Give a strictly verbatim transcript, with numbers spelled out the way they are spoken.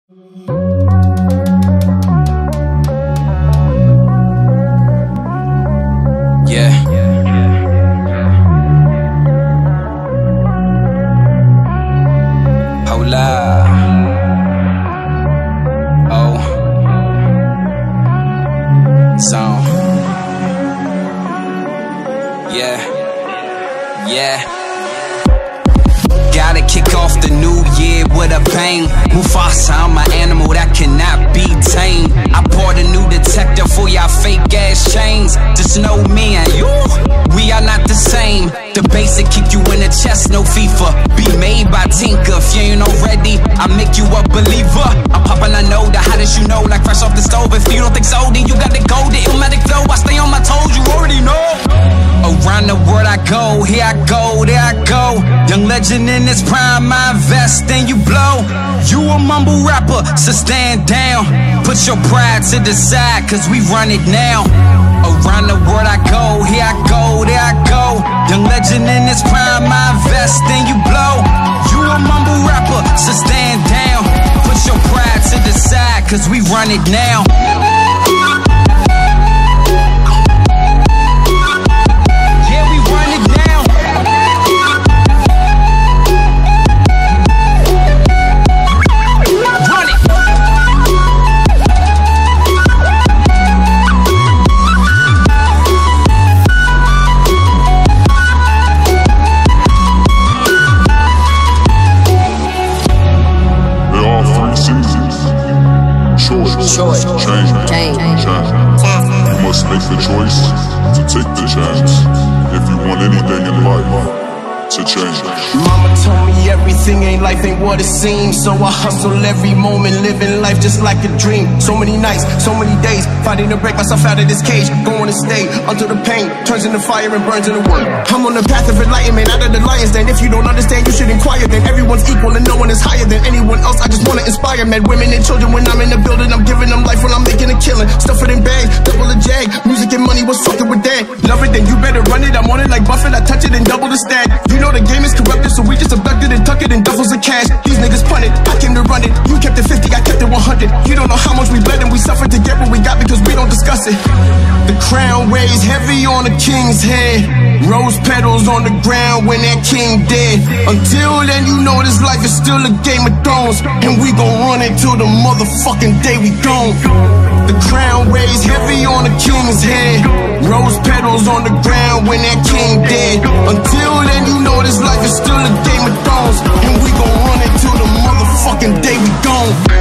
Yeah. Hola. Oh. Song. Yeah. Yeah. Gotta kick off the new year with a bang. Mufasa, I'm an animal that cannot be tamed. I bought a new detector for y'all fake ass chains. Just know me and you, we are not the same. The basic kick you in the chest, no FIFA. Be made by Tinker, if you ain't already, I make you a believer. I'm poppin', I know the hottest, you know, like fresh off the stove. If you don't think so, then you got the gold, the Illmatic flow. I stay on my toes, you already know. Around the world I go, here I go, there I go. Young legend in this prime, I invest and you blow. You a mumble rapper, so stand down. Put your pride to the side, cause we run it now. Around the world I go, here I go, there I go. Young legend in this prime, I invest and you blow. You a mumble rapper, so stand down. Put your pride to the side, cause we run it now. Choice, change, change, change. You must make the choice to take the chance if you want anything in life to change. Mama told me everything ain't life ain't what it seems, so I hustle every moment, living life just like a dream. So many nights, so many days, fighting to break myself out of this cage. Going to stay until the pain turns into fire and burns into wood. I'm on the path of enlightenment, out of the lion's den. If you don't understand, you should inquire. Then everyone's equal and no one is higher than anyone else. I just wanna inspire men, women, and children. When I'm in the building, I'm giving them life when I'm making a killing. Stuff it in bags, double a jag. Music and money, what's fucking with that? Love it, then you better run it. I'm on it like Buffett, I touch it and double the stat. You know the game is corrupted, so we just abducted and tuck it in duffels of cash. These niggas punted, I came to run it. You kept it fifty, I kept it one hundred. You don't know how much we bled and we suffered to get what we got because we don't discuss it. The crown weighs heavy on the king's head. Rose petals on the ground when that king dead. Until then, you know this life is still a Game of Thrones, and we gon' run it till the motherfucking day we gone. The crown weighs heavy on the king's head. Rose petals on the ground when that king dead. Until then, you know this life is still a Game of Thrones, and we gon' run it till the motherfucking day we gone.